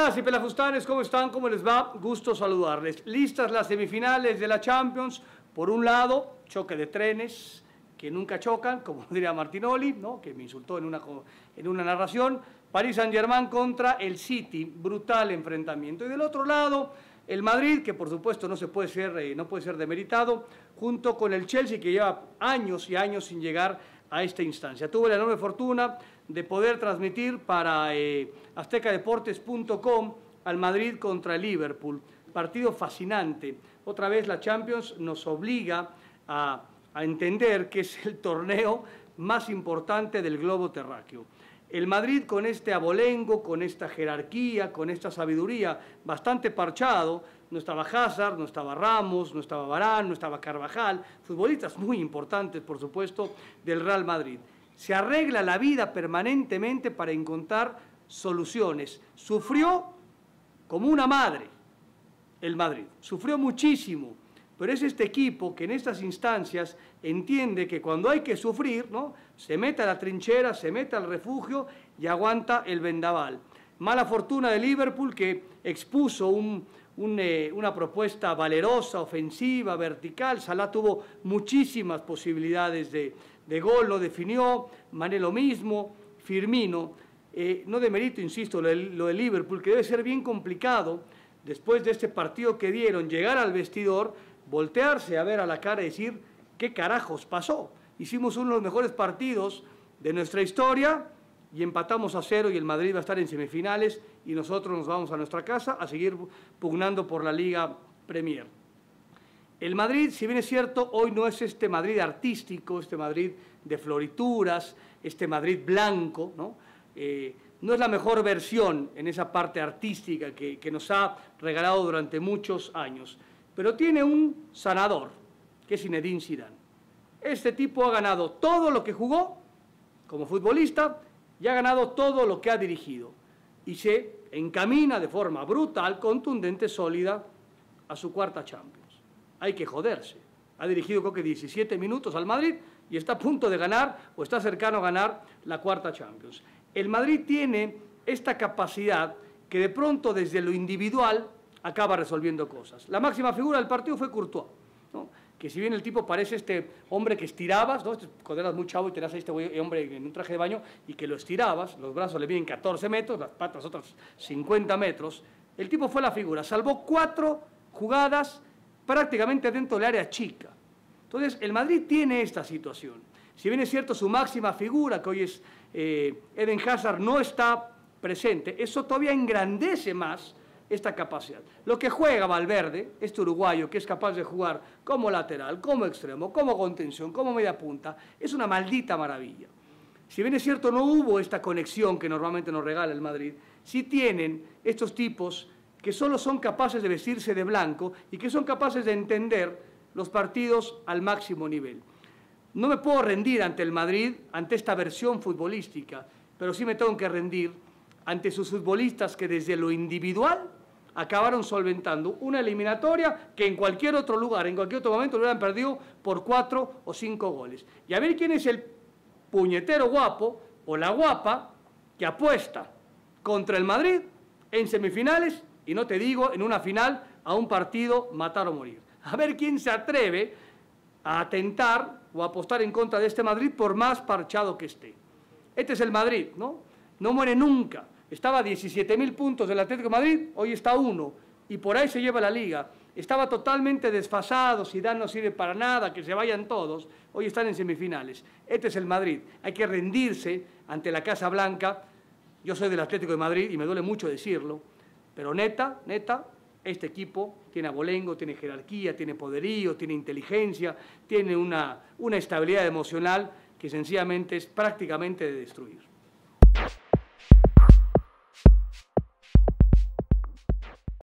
Pelas y pelafustanes, ¿cómo están? ¿Cómo les va? Gusto saludarles. Listas las semifinales de la Champions. Por un lado, choque de trenes que nunca chocan, como diría Martinoli, ¿no? Que me insultó en una narración. Paris Saint-Germain contra el City, brutal enfrentamiento. Y del otro lado, el Madrid, que por supuesto no puede ser demeritado, junto con el Chelsea, que lleva años y años sin llegar a esta instancia. Tuve la enorme fortuna de poder transmitir para aztecadeportes.com al Madrid contra el Liverpool. Partido fascinante. Otra vez la Champions nos obliga a entender que es el torneo más importante del globo terráqueo. El Madrid, con este abolengo, con esta jerarquía, con esta sabiduría bastante parchado, no estaba Hazard, no estaba Ramos, no estaba Varane, no estaba Carvajal, futbolistas muy importantes, por supuesto, del Real Madrid. Se arregla la vida permanentemente para encontrar soluciones. Sufrió como una madre el Madrid, sufrió muchísimo, pero es este equipo que en estas instancias entiende que cuando hay que sufrir, ¿no?, se mete a la trinchera, se mete al refugio y aguanta el vendaval. Mala fortuna de Liverpool, que expuso una propuesta valerosa, ofensiva, vertical. Salah tuvo muchísimas posibilidades de gol, lo definió, Mané lo mismo, Firmino. No demerito, insisto, lo de Liverpool, que debe ser bien complicado, después de este partido que dieron, llegar al vestidor, voltearse a ver a la cara y decir, ¿qué carajos pasó? Hicimos uno de los mejores partidos de nuestra historia y empatamos a 0 y el Madrid va a estar en semifinales y nosotros nos vamos a nuestra casa a seguir pugnando por la Liga Premier. El Madrid, si bien es cierto, hoy no es este Madrid artístico, este Madrid de florituras, este Madrid blanco, ¿no? No es la mejor versión en esa parte artística que nos ha regalado durante muchos años, pero tiene un sanador, que es Zinedine Zidane. Este tipo ha ganado todo lo que jugó como futbolista y ha ganado todo lo que ha dirigido. Y se encamina de forma brutal, contundente, sólida a su cuarta Champions. Hay que joderse. Ha dirigido creo que 17 minutos al Madrid y está a punto de ganar o está cercano a ganar la cuarta Champions. El Madrid tiene esta capacidad que de pronto desde lo individual acaba resolviendo cosas. La máxima figura del partido fue Courtois, ¿no?, que si bien el tipo parece este hombre que estirabas, ¿no?, cuando eras muy chavo y tenías a este hombre en un traje de baño y que lo estirabas, los brazos le miden 14 metros, las patas otras 50 metros, el tipo fue la figura, salvó 4 jugadas prácticamente dentro del área chica. Entonces, el Madrid tiene esta situación. Si bien es cierto su máxima figura, que hoy es Eden Hazard, no está presente, eso todavía engrandece más esta capacidad. Lo que juega Valverde, este uruguayo que es capaz de jugar como lateral, como extremo, como contención, como media punta, es una maldita maravilla. Si bien es cierto no hubo esta conexión que normalmente nos regala el Madrid, sí tienen estos tipos que solo son capaces de vestirse de blanco y que son capaces de entender los partidos al máximo nivel. No me puedo rendir ante el Madrid, ante esta versión futbolística, pero sí me tengo que rendir ante sus futbolistas que desde lo individual acabaron solventando una eliminatoria que en cualquier otro lugar, en cualquier otro momento lo hubieran perdido por 4 o 5 goles. Y a ver quién es el puñetero guapo o la guapa que apuesta contra el Madrid en semifinales y no te digo en una final a un partido matar o morir. A ver quién se atreve a atentar o a apostar en contra de este Madrid por más parchado que esté. Este es el Madrid, ¿no? No muere nunca. Estaba a 17.000 puntos del Atlético de Madrid, hoy está a 1, y por ahí se lleva la Liga. Estaba totalmente desfasado, Zidane no sirve para nada, que se vayan todos, hoy están en semifinales. Este es el Madrid, hay que rendirse ante la Casa Blanca. Yo soy del Atlético de Madrid y me duele mucho decirlo, pero neta, este equipo tiene abolengo, tiene jerarquía, tiene poderío, tiene inteligencia, tiene una estabilidad emocional que sencillamente es prácticamente de destruir.